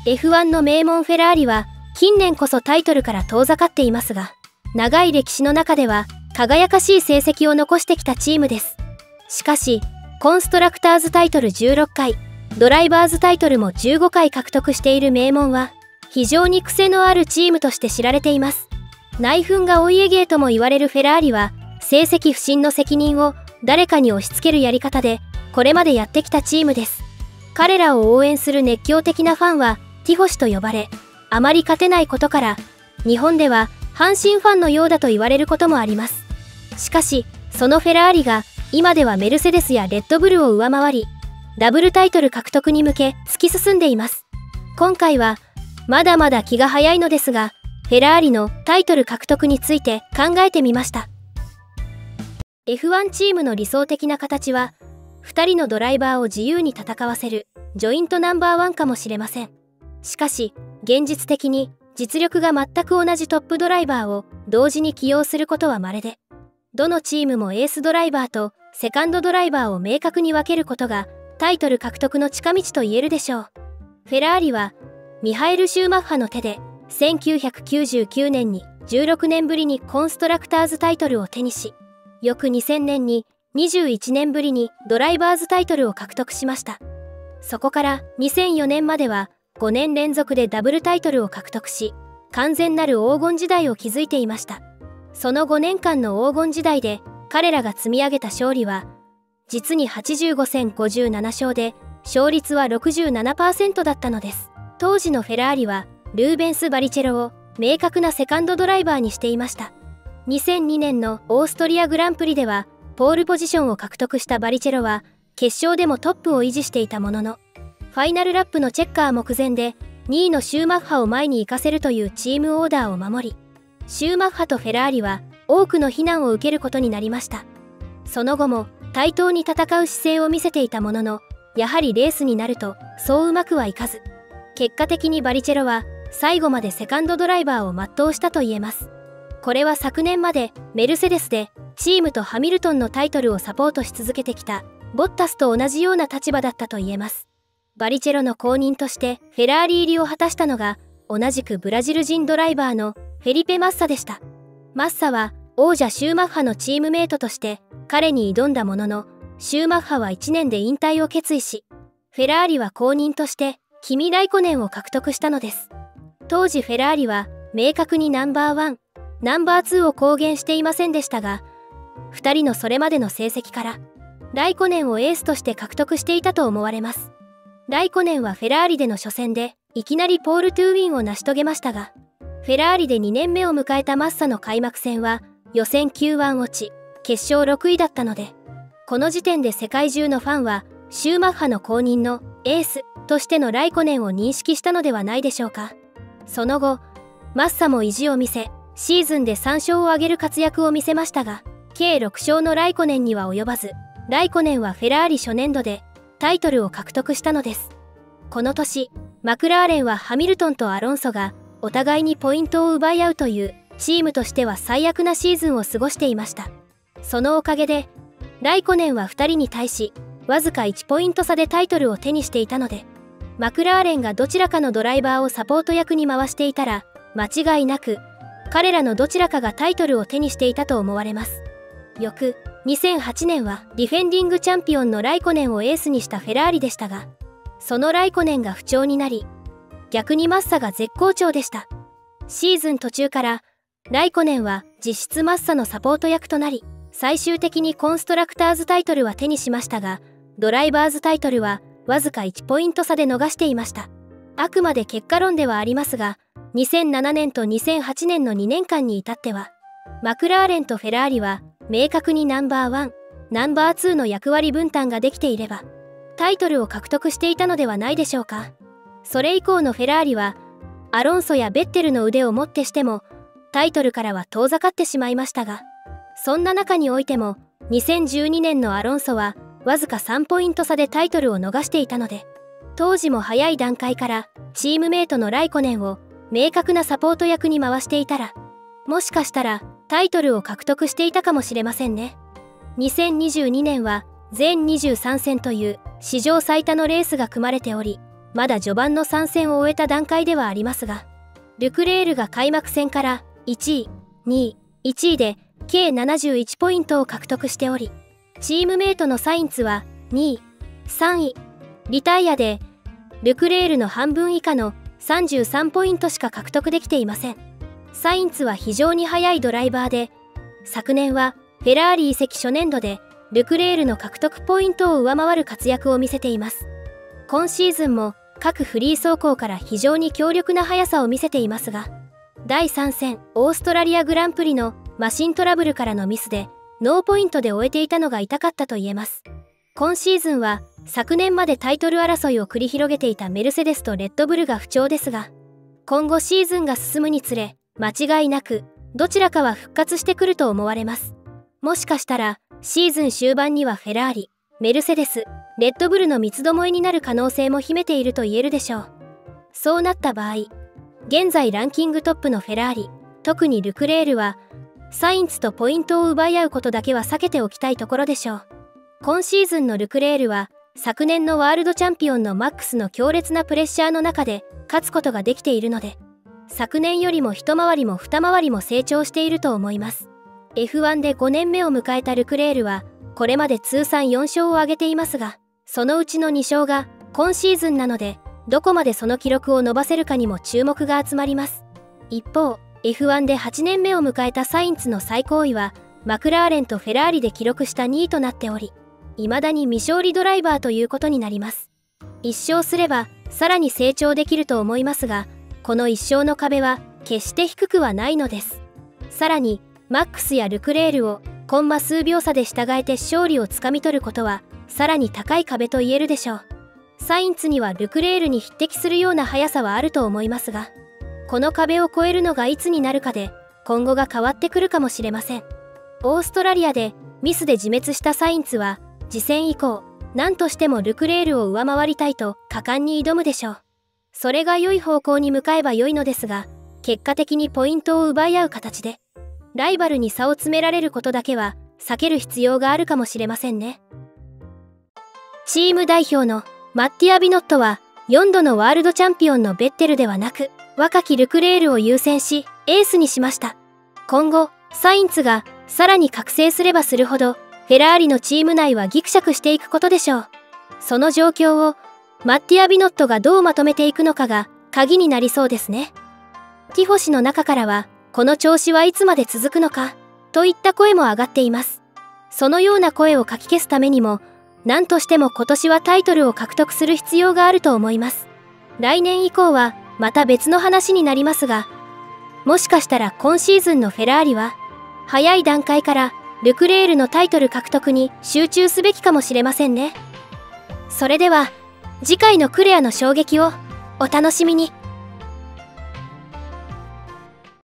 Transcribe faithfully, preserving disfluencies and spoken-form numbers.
エフワン の名門フェラーリは近年こそタイトルから遠ざかっていますが、長い歴史の中では輝かしい成績を残してきたチームです。しかし、コンストラクターズタイトルじゅうろっかい、ドライバーズタイトルもじゅうごかい獲得している名門は、非常に癖のあるチームとして知られています。内紛がお家芸とも言われるフェラーリは、成績不振の責任を誰かに押し付けるやり方で、これまでやってきたチームです。彼らを応援する熱狂的なファンは、ティフォシと呼ばれ、あまり勝てないことから、日本では阪神ファンのようだと言われることもあります。しかし、そのフェラーリが、今ではメルセデスやレッドブルを上回り、ダブルタイトル獲得に向け突き進んでいます。今回は、まだまだ気が早いのですが、フェラーリのタイトル獲得について考えてみました。エフワン チームの理想的な形は、ふたりのドライバーを自由に戦わせる、ジョイントナンバーワンかもしれません。しかし、現実的に実力が全く同じトップドライバーを同時に起用することは稀で、どのチームもエースドライバーとセカンドドライバーを明確に分けることがタイトル獲得の近道と言えるでしょう。フェラーリはミハエル・シューマッハの手でせんきゅうひゃくきゅうじゅうきゅうねんにじゅうろくねんぶりにコンストラクターズタイトルを手にし、翌にせんねんににじゅういちねんぶりにドライバーズタイトルを獲得しました。そこからにせんよねんまではごねん連続でダブルタイトルを獲得し、完全なる黄金時代を築いていました。そのごねんかんの黄金時代で彼らが積み上げた勝利は、実にはちじゅうごせんごじゅうななしょうで、勝率は ろくじゅうななパーセント だったのです。当時のフェラーリは、ルーベンス・バリチェロを明確なセカンドドライバーにしていました。にせんにねんのオーストリアグランプリでは、ポールポジションを獲得したバリチェロは、決勝でもトップを維持していたものの、ファイナルラップのチェッカー目前で、にいのシューマッハを前に行かせるというチームオーダーを守り、シューマッハとフェラーリは多くの非難を受けることになりました。その後も対等に戦う姿勢を見せていたものの、やはりレースになるとそううまくはいかず、結果的にバリチェロは最後までセカンドドライバーを全うしたと言えます。これは昨年までメルセデスでチームとハミルトンのタイトルをサポートし続けてきたボッタスと同じような立場だったと言えます。バリチェロの後任としてフェラーリ入りを果たしたのが、同じくブラジル人ドライバーのフェリペ・マッサでした。マッサは王者シューマッハのチームメイトとして彼に挑んだものの、シューマッハはいちねんで引退を決意し、フェラーリは後任としてキミ・ライコネンを獲得したのです。当時フェラーリは明確にナンバーワン、ナンバーツーを公言していませんでしたが、ふたりのそれまでの成績からライコネンをエースとして獲得していたと思われます。ライコネンはフェラーリでの初戦でいきなりポール・トゥーウィンを成し遂げましたが、フェラーリでにねんめを迎えたマッサの開幕戦は予選きゅうわん落ち、決勝ろくいだったので、この時点で世界中のファンはシューマッハの後任のエースとしてのライコネンを認識したのではないでしょうか。その後、マッサも意地を見せ、シーズンでさんしょうを挙げる活躍を見せましたが、計ろくしょうのライコネンには及ばず、ライコネンはフェラーリ初年度でタイトルを獲得したのです。この年、マクラーレンはハミルトンとアロンソがお互いにポイントを奪い合うというチームとしては最悪なシーズンを過ごしていました。そのおかげで、ライコネンはふたりに対し、わずかいちポイント差でタイトルを手にしていたので、マクラーレンがどちらかのドライバーをサポート役に回していたら、間違いなく、彼らのどちらかがタイトルを手にしていたと思われます。翌、にせんはちねんはディフェンディングチャンピオンのライコネンをエースにしたフェラーリでしたが、そのライコネンが不調になり、逆にマッサが絶好調でした。シーズン途中から、ライコネンは実質マッサのサポート役となり、最終的にコンストラクターズタイトルは手にしましたが、ドライバーズタイトルはわずかいちポイント差で逃していました。あくまで結果論ではありますが、にせんななねんとにせんはちねんのにねんかんに至っては、マクラーレンとフェラーリは明確にナンバーワン、ナンバーツーの役割分担ができていれば、タイトルを獲得していたのではないでしょうか。それ以降のフェラーリは、アロンソやベッテルの腕をもってしても、タイトルからは遠ざかってしまいましたが、そんな中においても、にせんじゅうにねんのアロンソは、わずかさんポイント差でタイトルを逃していたので、当時も早い段階から、チームメイトのライコネンを、明確なサポート役に回していたら、もしかしたら、タイトルを獲得していたかもしれませんね。にせんにじゅうにねんは、全にじゅうさんせんという、史上最多のレースが組まれており、 まだ序盤の参戦を終えた段階ではありますが、ルクレールが開幕戦からいちい、にい、いちいで計ななじゅういちポイントを獲得しており、チームメイトのサインツはにい、さんい、リタイアで、ルクレールの半分以下のさんじゅうさんポイントしか獲得できていません。サインツは非常に速いドライバーで、昨年はフェラーリ移籍初年度でルクレールの獲得ポイントを上回る活躍を見せています。今シーズンも各フリー走行から非常に強力な速さを見せていますが、だいさん戦オーストラリアグランプリのマシントラブルからのミスでノーポイントで終えていたのが痛かったと言えます。今シーズンは昨年までタイトル争いを繰り広げていたメルセデスとレッドブルが不調ですが、今後シーズンが進むにつれ間違いなくどちらかは復活してくると思われます。もしかしたらシーズン終盤にはフェラーリ、メルセデス、レッドブルの三つどもえになる可能性も秘めていると言えるでしょう。そうなった場合、現在ランキングトップのフェラーリ、特にルクレールはサインツとポイントを奪い合うことだけは避けておきたいところでしょう。今シーズンのルクレールは昨年のワールドチャンピオンのマックスの強烈なプレッシャーの中で勝つことができているので、昨年よりも一回りも二回りも成長していると思います。エフワン でごねんめを迎えたルクレールはこれまで通算よん勝を挙げていますが、そのうちのに勝が今シーズンなので、どこまでその記録を伸ばせるかにも注目が集まります。一方、エフワン ではちねんめを迎えたサインツの最高位はマクラーレンとフェラーリで記録したにいとなっており、未だに未勝利ドライバーということになります。いっ勝すればさらに成長できると思いますが、このいっ勝の壁は決して低くはないのです。さらにマックスやルクレールをコンマ数秒差で従えて勝利をつかみ取ることはさらに高い壁と言えるでしょう。サインツにはルクレールに匹敵するような速さはあると思いますが、この壁を越えるのがいつになるかで今後が変わってくるかもしれません。オーストラリアでミスで自滅したサインツは次戦以降何としてもルクレールを上回りたいと果敢に挑むでしょう。それが良い方向に向かえば良いのですが、結果的にポイントを奪い合う形でライバルに差を詰められることだけは避ける必要があるかもしれませんね。チーム代表のマッティア・ビノットはよんどのワールドチャンピオンのベッテルではなく若きルクレールを優先しエースにしました。今後サインツがさらに覚醒すればするほどフェラーリのチーム内はギクシャクしていくことでしょう。その状況をマッティア・ビノットがどうまとめていくのかが鍵になりそうですね。ティフォ氏の中からはこの調子はいつまで続くのかといった声も上がっています。そのような声をかき消すためにも何としても今年はタイトルを獲得する必要があると思います。来年以降はまた別の話になりますが、もしかしたら今シーズンのフェラーリは早い段階からルクレールのタイトル獲得に集中すべきかもしれませんね。それでは次回のクレアの衝撃をお楽しみに。